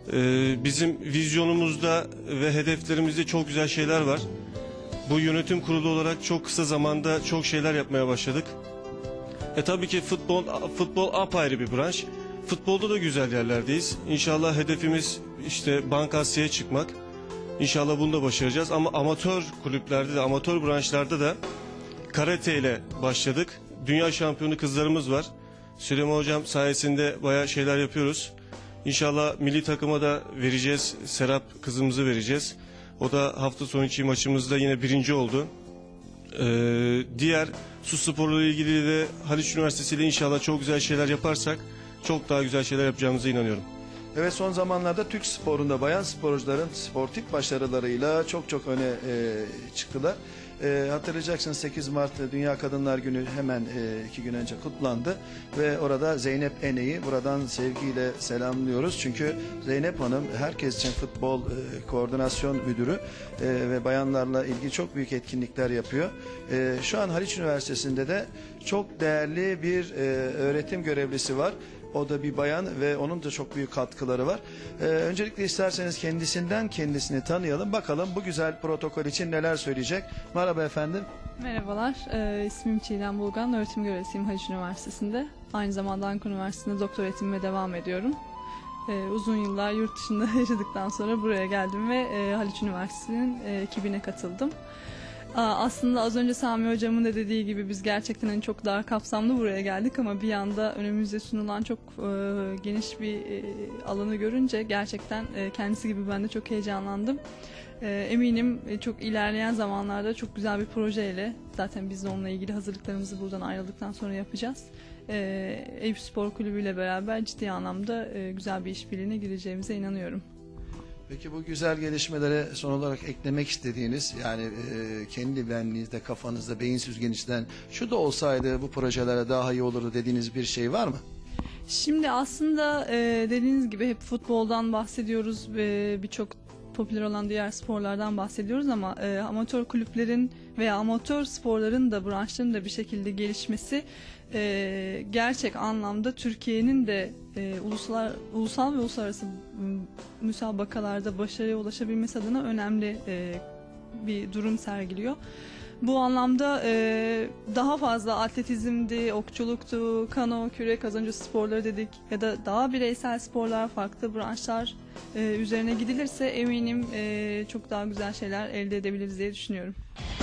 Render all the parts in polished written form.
Bizim vizyonumuzda ve hedeflerimizde çok güzel şeyler var. Bu yönetim kurulu olarak çok kısa zamanda çok şeyler yapmaya başladık. Tabii ki futbol apayrı bir branş. Futbolda da güzel yerlerdeyiz. İnşallah hedefimiz işte Banka Asya'ya çıkmak. İnşallah bunu da başaracağız. Ama amatör kulüplerde de, amatör branşlarda da karate ile başladık. Dünya şampiyonu kızlarımız var. Süleyman Hocam sayesinde bayağı şeyler yapıyoruz. İnşallah milli takıma da vereceğiz. Serap kızımızı vereceğiz. O da hafta sonu içi maçımızda yine birinci oldu. Diğer su sporları ilgili de Haliç Üniversitesi ile inşallah çok güzel şeyler yaparsak çok daha güzel şeyler yapacağımıza inanıyorum. Evet, son zamanlarda Türk sporunda bayan sporcuların sportif başarılarıyla çok öne çıktılar. Hatırlayacaksınız 8 Mart Dünya Kadınlar Günü hemen 2 gün önce kutlandı ve orada Zeynep Ene'yi buradan sevgiyle selamlıyoruz. Çünkü Zeynep Hanım herkes için futbol koordinasyon müdürü ve bayanlarla ilgili çok büyük etkinlikler yapıyor. Şu an Haliç Üniversitesi'nde de çok değerli bir öğretim görevlisi var. O da bir bayan ve onun da çok büyük katkıları var. Öncelikle isterseniz kendisini tanıyalım. Bakalım bu güzel protokol için neler söyleyecek. Merhaba efendim. Merhabalar. İsmim Çiğdem Bulgan. Öğretim görevlisiyim Haliç Üniversitesi'nde. Aynı zamanda Ankara Üniversitesi'nde doktora eğitimime devam ediyorum. Uzun yıllar yurt dışında yaşadıktan sonra buraya geldim ve Haliç Üniversitesi'nin ekibine katıldım. Aslında az önce Sami Hocam'ın da dediği gibi biz gerçekten çok daha kapsamlı buraya geldik ama bir yanda önümüzde sunulan çok geniş bir alanı görünce gerçekten kendisi gibi ben de çok heyecanlandım. Eminim çok ilerleyen zamanlarda çok güzel bir projeyle, zaten biz de onunla ilgili hazırlıklarımızı buradan ayrıldıktan sonra yapacağız. Eyüp Spor Kulübü ile beraber ciddi anlamda güzel bir işbirliğine gireceğimize inanıyorum. Peki bu güzel gelişmelere son olarak eklemek istediğiniz, yani kendi benliğinizde, kafanızda, beyin süzgecinizden şu da olsaydı bu projelere daha iyi olurdu dediğiniz bir şey var mı? Şimdi aslında dediğiniz gibi hep futboldan bahsediyoruz ve birçok popüler olan diğer sporlardan bahsediyoruz ama amatör kulüplerin veya amatör sporların da branşların da bir şekilde gelişmesi gerçek anlamda Türkiye'nin de ulusal ve uluslararası müsabakalarda başarıya ulaşabilmesi adına önemli bir durum sergiliyor. Bu anlamda daha fazla atletizmdi, okçuluktu, kano, kürek, az önce sporları dedik ya da daha bireysel sporlar, farklı branşlar üzerine gidilirse eminim çok daha güzel şeyler elde edebiliriz diye düşünüyorum.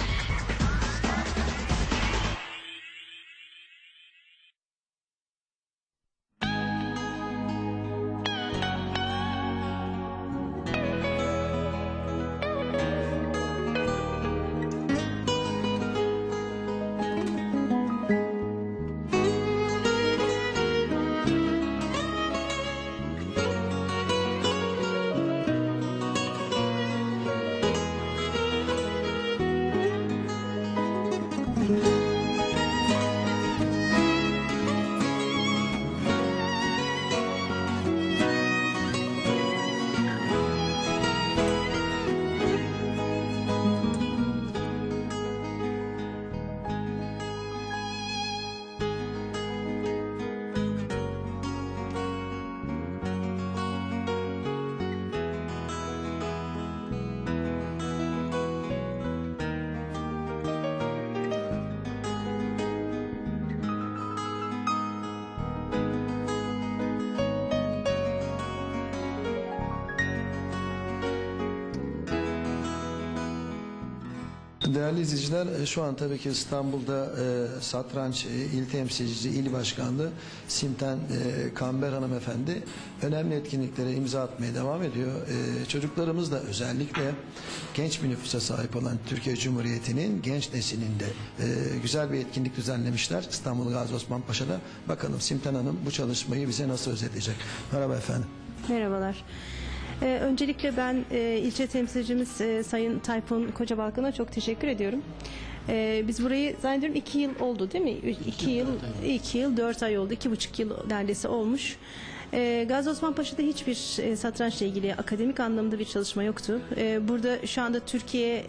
Değerli izleyiciler, şu an tabii ki İstanbul'da satranç il temsilcisi, il başkanlığı Simten Kamber hanımefendi önemli etkinliklere imza atmaya devam ediyor. Çocuklarımız da özellikle genç bir nüfusa sahip olan Türkiye Cumhuriyeti'nin genç neslinde güzel bir etkinlik düzenlemişler İstanbul Gazi Osman Paşa'da. Bakalım Simten Hanım bu çalışmayı bize nasıl özetleyecek? Merhaba efendim. Merhabalar. Öncelikle ben ilçe temsilcimiz Sayın Tayfun Kocabalkan'a çok teşekkür ediyorum. Biz burayı zannediyorum 2 yıl oldu değil mi? 2 yıl 4 ay oldu. 2,5 yıl neredeyse olmuş. Gazi Osman Paşa'da hiçbir satrançla ilgili akademik anlamda bir çalışma yoktu. Burada şu anda Türkiye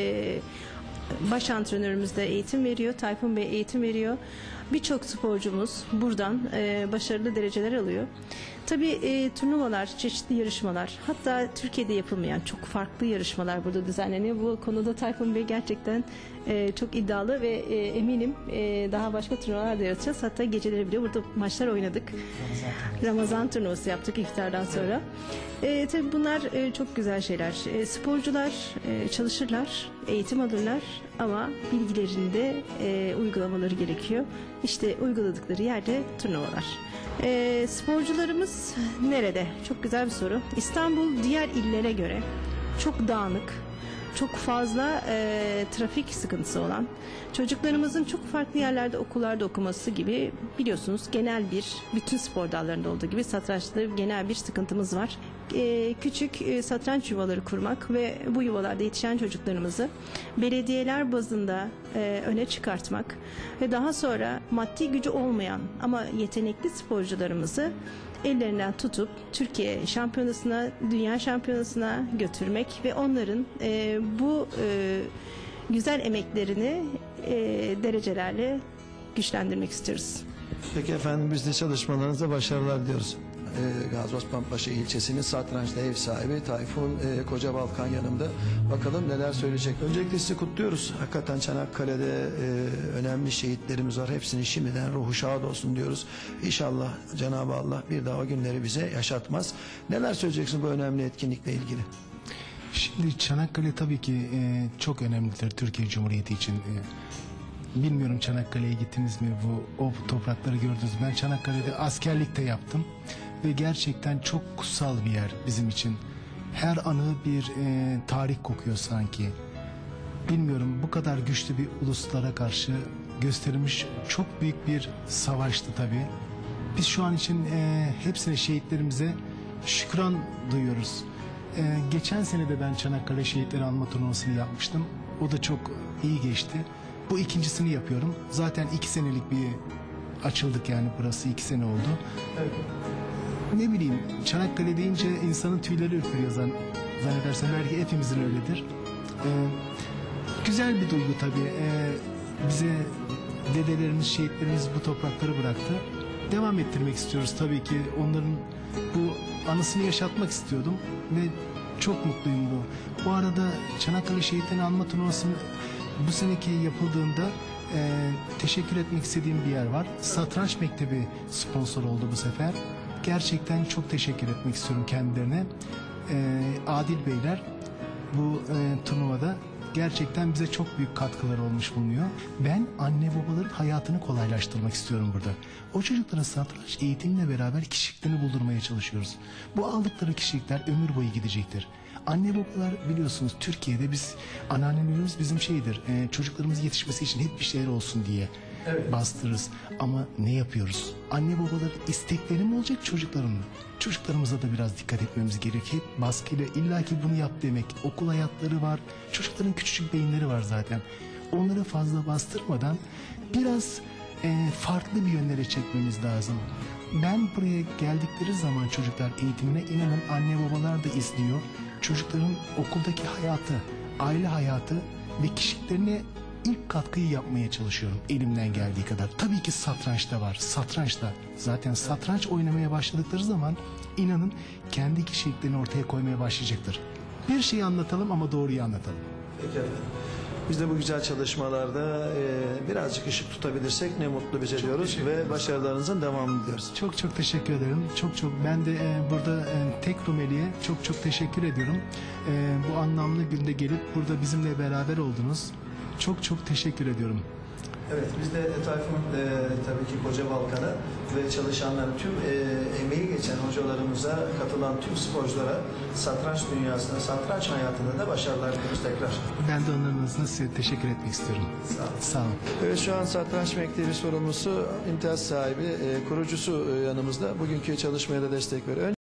baş antrenörümüz de eğitim veriyor. Tayfun Bey eğitim veriyor. Birçok sporcumuz buradan başarılı dereceler alıyor. Tabii turnuvalar, çeşitli yarışmalar, hatta Türkiye'de yapılmayan çok farklı yarışmalar burada düzenleniyor. Bu konuda Tayfun Bey gerçekten çok iddialı ve eminim daha başka turnuvalar da yaratacağız. Hatta geceleri bile burada maçlar oynadık. Ramazan turnuvası yaptık iftardan sonra. Tabii bunlar çok güzel şeyler. Sporcular çalışırlar, eğitim alırlar ama bilgilerini de uygulamaları gerekiyor. İşte uyguladıkları yerde turnuvalar. Sporcularımız nerede? Çok güzel bir soru. İstanbul diğer illere göre çok dağınık, çok fazla trafik sıkıntısı olan, çocuklarımızın çok farklı yerlerde okullarda okuması gibi, biliyorsunuz genel bir, bütün spor dallarında olduğu gibi satrançta genel bir sıkıntımız var. Küçük satranç yuvaları kurmak ve bu yuvalarda yetişen çocuklarımızı belediyeler bazında öne çıkartmak ve daha sonra maddi gücü olmayan ama yetenekli sporcularımızı ellerinden tutup Türkiye şampiyonasına, dünya şampiyonasına götürmek ve onların bu güzel emeklerini derecelerle güçlendirmek istiyoruz. Peki efendim, biz de çalışmalarınıza başarılar diliyoruz. Gazi Osman Paşa ilçesinin satrançta ev sahibi Tayfun Kocabalkan yanımda. Bakalım neler söyleyecek. Öncelikle sizi kutluyoruz. Hakikaten Çanakkale'de önemli şehitlerimiz var. Hepsinin şimdiden ruhu şad olsun diyoruz. İnşallah Cenab-ı Allah bir daha o günleri bize yaşatmaz. Neler söyleyeceksin bu önemli etkinlikle ilgili? Şimdi Çanakkale tabii ki çok önemlidir Türkiye Cumhuriyeti için. Bilmiyorum, Çanakkale'ye gittiniz mi, o toprakları gördünüz mü? Ben Çanakkale'de askerlik de yaptım ve gerçekten çok kutsal bir yer bizim için. Her anı bir tarih kokuyor sanki. Bilmiyorum, bu kadar güçlü bir uluslara karşı gösterilmiş çok büyük bir savaştı tabii. Biz şu an için hepsine, şehitlerimize şükran duyuyoruz. Geçen sene de ben Çanakkale Şehitleri Anma Turnuvası'nı yapmıştım. O da çok iyi geçti. Bu ikincisini yapıyorum. Zaten 2 senelik bir açıldık, yani burası 2 sene oldu. Evet. Ne bileyim, Çanakkale deyince insanın tüyleri ürperiyor zannedersem, belki hepimizin öyledir. Güzel bir duygu tabii. Bize dedelerimiz, şehitlerimiz bu toprakları bıraktı. Devam ettirmek istiyoruz tabii ki. Onların bu anısını yaşatmak istiyordum ve çok mutluyum bu. Bu arada Çanakkale Şehitlerini Anma Turnuvası'nın bu seneki yapıldığında teşekkür etmek istediğim bir yer var. Satranç Mektebi sponsor oldu bu sefer. Gerçekten çok teşekkür etmek istiyorum kendilerine. Adil Beyler bu turnuvada gerçekten bize çok büyük katkıları olmuş bulunuyor. Ben anne babaların hayatını kolaylaştırmak istiyorum burada. O çocukların satranç eğitimle beraber kişiliklerini buldurmaya çalışıyoruz. Bu aldıkları kişilikler ömür boyu gidecektir. Anne babalar, biliyorsunuz Türkiye'de biz, anneannelerimiz bizim şeydir, çocuklarımız yetişmesi için hep bir şeyler olsun diye bastırırız. Ama ne yapıyoruz? Anne babalar istekleri mi olacak, çocukların mı? Çocuklarımıza da biraz dikkat etmemiz gerekiyor. Hep baskıyla illaki bunu yap demek. Okul hayatları var. Çocukların küçücük beyinleri var zaten. Onları fazla bastırmadan biraz farklı bir yönlere çekmemiz lazım. Ben buraya geldikleri zaman çocuklar eğitimine, inanın anne babalar da izliyor. Çocukların okuldaki hayatı, aile hayatı ve kişiliklerine ilk katkıyı yapmaya çalışıyorum elimden geldiği kadar. Tabii ki satrançta var. Satrançta. Zaten satranç oynamaya başladıkları zaman inanın kendi kişiliklerini ortaya koymaya başlayacaktır. Bir şeyi anlatalım ama doğruyu anlatalım. Peki efendim. Biz de bu güzel çalışmalarda birazcık ışık tutabilirsek ne mutlu bize diyoruz ve başarılarınızın devamını diliyoruz. Çok çok teşekkür ederim. Ben de burada Tek Rumeli'ye çok teşekkür ediyorum. Bu anlamlı günde gelip burada bizimle beraber oldunuz. Çok teşekkür ediyorum. Evet, biz de Tayfun tabii ki Kocabalkan'a ve çalışanların tüm emeği geçen hocalarımıza, katılan tüm sporculara satranç dünyasında, satranç hayatında da başarılar diliyoruz tekrar. Ben de onların adına size teşekkür etmek istiyorum. Sağ olun. Evet, şu an Satranç Mektebi sorumlusu, imtiyaz sahibi, kurucusu yanımızda. Bugünkü çalışmaya da destek veriyor.